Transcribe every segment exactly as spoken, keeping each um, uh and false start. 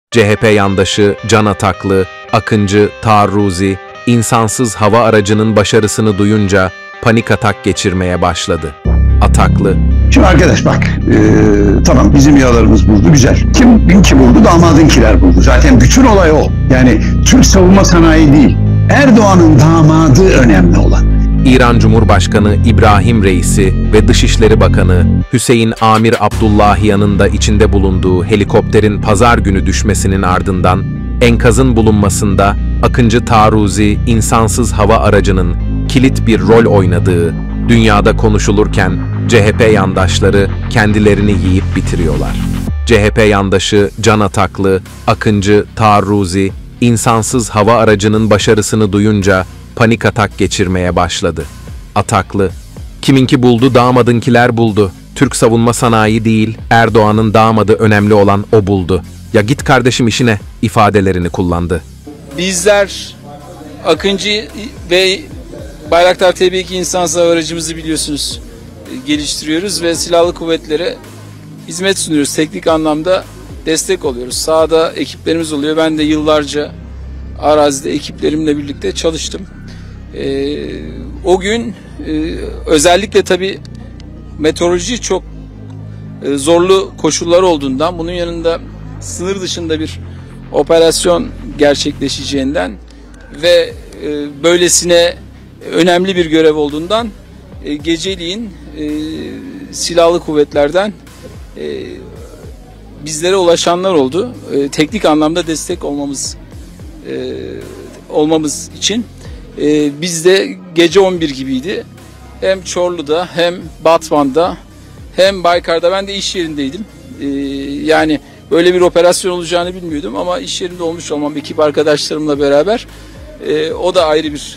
C H P yandaşı Can Ataklı, Akıncı Taarruzi, insansız hava aracının başarısını duyunca panik atak geçirmeye başladı. Ataklı: Şimdi arkadaş bak, e, tamam bizim yalarımız buldu, güzel. Kim binki buldu, damadınkiler buldu. Zaten bütün olay o. Yani Türk savunma sanayi değil, Erdoğan'ın damadı önemli olan. İran Cumhurbaşkanı İbrahim Reisi ve Dışişleri Bakanı Hüseyin Amir Abdullahiyan'ın da içinde bulunduğu helikopterin pazar günü düşmesinin ardından enkazın bulunmasında Akıncı Taarruzi insansız hava aracının kilit bir rol oynadığı dünyada konuşulurken C H P yandaşları kendilerini yiyip bitiriyorlar. C H P yandaşı Can Ataklı, Akıncı Taarruzi, insansız hava aracının başarısını duyunca panik atak geçirmeye başladı. Ataklı: kiminki buldu, damadınkiler buldu. Türk savunma sanayi değil, Erdoğan'ın damadı önemli olan o buldu. Ya git kardeşim işine ifadelerini kullandı. Bizler Akıncı ve Bayraktar T B iki insansız hava aracımızı biliyorsunuz geliştiriyoruz ve silahlı kuvvetlere hizmet sunuyoruz. Teknik anlamda destek oluyoruz. Sahada ekiplerimiz oluyor. Ben de yıllarca arazide ekiplerimle birlikte çalıştım. Ee, o gün e, özellikle tabii meteoroloji çok e, zorlu koşullar olduğundan, bunun yanında sınır dışında bir operasyon gerçekleşeceğinden ve e, böylesine önemli bir görev olduğundan e, geceliğin e, silahlı kuvvetlerden e, bizlere ulaşanlar oldu. E, teknik anlamda destek olmamız e, olmamız için e, biz de gece on bir gibiydi. Hem Çorlu'da hem Batman'da hem Baykar'da, ben de iş yerindeydim. E, yani böyle bir operasyon olacağını bilmiyordum ama iş yerinde olmuş olmam ekip arkadaşlarımla beraber e, o da ayrı bir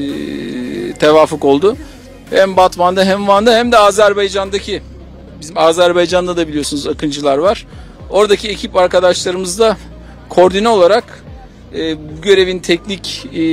e, tevafuk oldu. Hem Batman'da hem Van'da hem de Azerbaycan'daki, bizim Azerbaycan'da da biliyorsunuz Akıncılar var. Oradaki ekip arkadaşlarımızla koordine olarak e, bu görevin teknik e,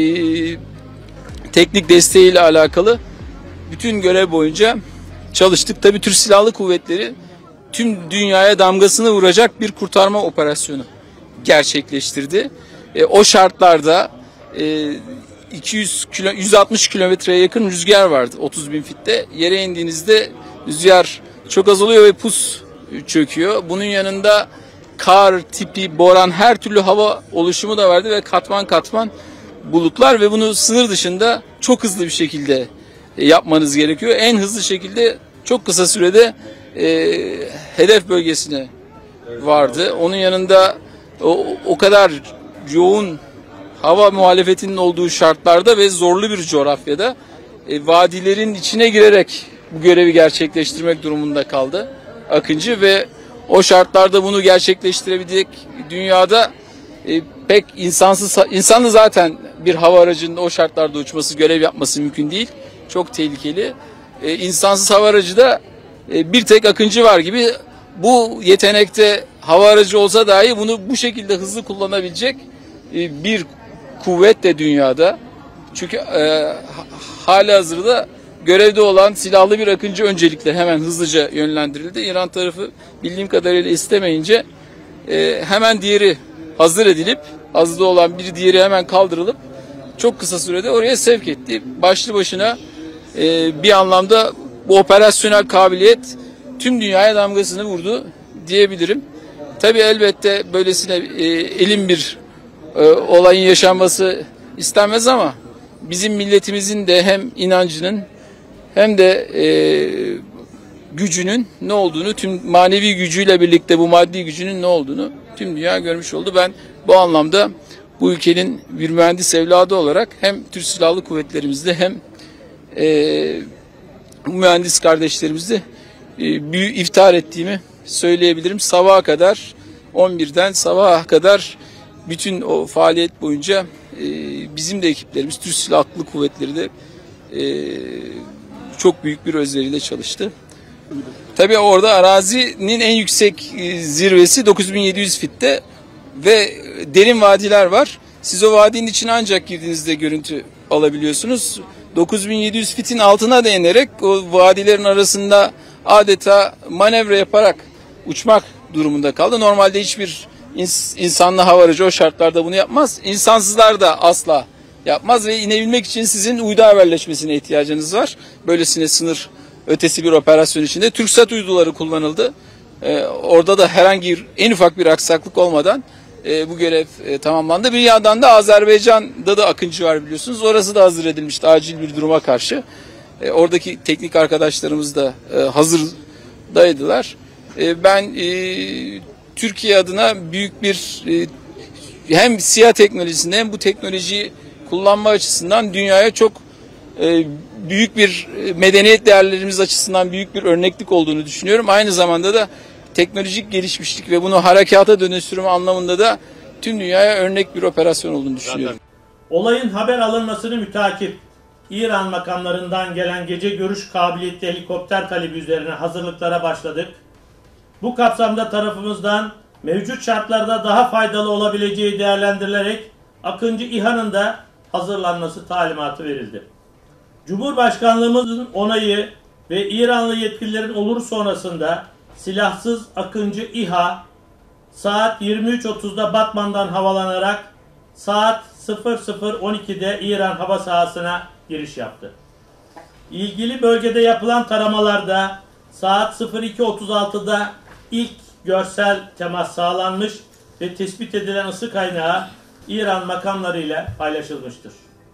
teknik desteğiyle alakalı bütün görev boyunca çalıştık. Tabii Türk Silahlı Kuvvetleri tüm dünyaya damgasını vuracak bir kurtarma operasyonu gerçekleştirdi. E, o şartlarda e, iki yüz kilo, yüz altmış kilometreye yakın rüzgar vardı otuz bin fitte. Yere indiğinizde rüzgar çok azalıyor ve pus çöküyor. Bunun yanında kar tipi, boran, her türlü hava oluşumu da vardı ve katman katman bulutlar ve bunu sınır dışında çok hızlı bir şekilde yapmanız gerekiyor. En hızlı şekilde çok kısa sürede e, hedef bölgesine vardı. Onun yanında o, o kadar yoğun hava muhalefetinin olduğu şartlarda ve zorlu bir coğrafyada e, vadilerin içine girerek bu görevi gerçekleştirmek durumunda kaldı Akıncı ve o şartlarda bunu gerçekleştirebilecek dünyada e, pek insansız, insanlı zaten bir hava aracının o şartlarda uçması, görev yapması mümkün değil. Çok tehlikeli. E, insansız hava aracı da e, bir tek Akıncı var gibi. Bu yetenekte hava aracı olsa dahi bunu bu şekilde hızlı kullanabilecek e, bir kuvvet de dünyada. Çünkü e, halihazırda görevde olan silahlı bir Akıncı öncelikle hemen hızlıca yönlendirildi. İran tarafı bildiğim kadarıyla istemeyince e, hemen diğeri hazır edilip, hazırda olan bir diğeri hemen kaldırılıp çok kısa sürede oraya sevk etti. Başlı başına e, bir anlamda bu operasyonel kabiliyet tüm dünyaya damgasını vurdu diyebilirim. Tabii elbette böylesine e, elin bir e, olayın yaşanması istenmez ama bizim milletimizin de hem inancının hem de e, gücünün ne olduğunu, tüm manevi gücüyle birlikte bu maddi gücünün ne olduğunu tüm dünya görmüş oldu. Ben bu anlamda bu ülkenin bir mühendis evladı olarak hem Türk Silahlı Kuvvetlerimizde hem e, mühendis kardeşlerimizde e, büyük iftihar ettiğimi söyleyebilirim. Sabaha kadar, on birden sabaha kadar bütün o faaliyet boyunca e, bizim de ekiplerimiz, Türk Silahlı Kuvvetleri de e, çok büyük bir özveriyle çalıştı. Tabii orada arazinin en yüksek zirvesi dokuz bin yedi yüz fitte ve derin vadiler var. Siz o vadinin içine ancak girdiğinizde görüntü alabiliyorsunuz. dokuz bin yedi yüz fitin altına da inerek o vadilerin arasında adeta manevra yaparak uçmak durumunda kaldı. Normalde hiçbir İns insanlı hava aracı o şartlarda bunu yapmaz. İnsansızlar da asla yapmaz ve inebilmek için sizin uydu haberleşmesine ihtiyacınız var. Böylesine sınır ötesi bir operasyon içinde TürkSat uyduları kullanıldı. Ee, orada da herhangi bir, en ufak bir aksaklık olmadan e, bu görev e, tamamlandı. Bir yandan da Azerbaycan'da da Akıncı var biliyorsunuz. Orası da hazır edilmişti acil bir duruma karşı. E, oradaki teknik arkadaşlarımız da e, hazırdaydılar. E, ben e, Türkiye adına büyük bir e, hem SİHA teknolojisinde hem bu teknolojiyi kullanma açısından dünyaya çok e, büyük bir medeniyet değerlerimiz açısından büyük bir örneklik olduğunu düşünüyorum. Aynı zamanda da teknolojik gelişmişlik ve bunu harekata dönüştürme anlamında da tüm dünyaya örnek bir operasyon olduğunu düşünüyorum. Olayın haber alınmasını mütakip İran makamlarından gelen gece görüş kabiliyetli helikopter talebi üzerine hazırlıklara başladık. Bu kapsamda tarafımızdan mevcut şartlarda daha faydalı olabileceği değerlendirilerek Akıncı İHA'nın da hazırlanması talimatı verildi. Cumhurbaşkanlığımızın onayı ve İranlı yetkililerin olur sonrasında silahsız Akıncı İHA saat yirmi üç otuzda Batman'dan havalanarak saat sıfır sıfır on ikide İran hava sahasına giriş yaptı. İlgili bölgede yapılan taramalarda saat sıfır iki otuz altıda ilk görsel temas sağlanmış ve tespit edilen ısı kaynağı İran makamları ile paylaşılmıştır.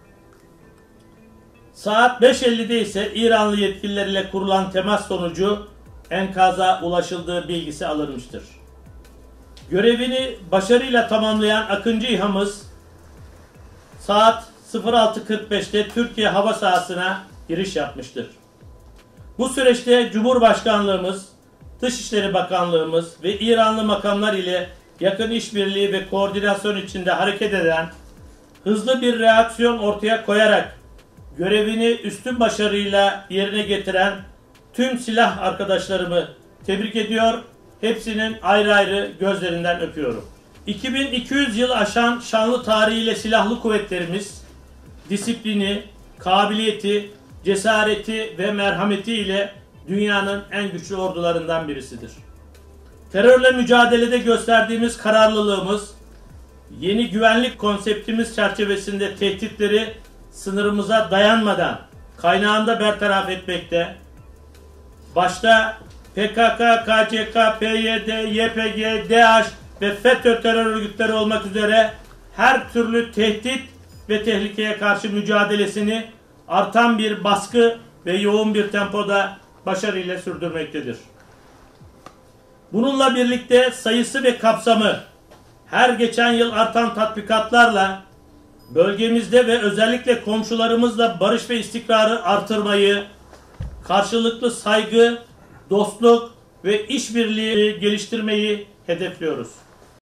Saat beş ellide ise İranlı yetkililer ile kurulan temas sonucu enkaza ulaşıldığı bilgisi alınmıştır. Görevini başarıyla tamamlayan Akıncı İHA'mız saat sıfır altı kırk beşte Türkiye hava sahasına giriş yapmıştır. Bu süreçte Cumhurbaşkanlığımız, Dışişleri Bakanlığımız ve İranlı makamlar ile yakın işbirliği ve koordinasyon içinde hareket eden, hızlı bir reaksiyon ortaya koyarak görevini üstün başarıyla yerine getiren tüm silah arkadaşlarımı tebrik ediyor, hepsinin ayrı ayrı gözlerinden öpüyorum. iki bin iki yüz yıl aşan şanlı tarihiyle silahlı kuvvetlerimiz, disiplini, kabiliyeti, cesareti ve merhameti ile dünyanın en güçlü ordularından birisidir. Terörle mücadelede gösterdiğimiz kararlılığımız, yeni güvenlik konseptimiz çerçevesinde tehditleri sınırımıza dayanmadan kaynağında bertaraf etmekte, başta P K K, K C K, P Y D, Y P G, DAEŞ ve FETÖ terör örgütleri olmak üzere her türlü tehdit ve tehlikeye karşı mücadelesini artan bir baskı ve yoğun bir tempoda başarıyla sürdürmektedir. Bununla birlikte sayısı ve kapsamı her geçen yıl artan tatbikatlarla bölgemizde ve özellikle komşularımızla barış ve istikrarı artırmayı, karşılıklı saygı, dostluk ve işbirliği geliştirmeyi hedefliyoruz.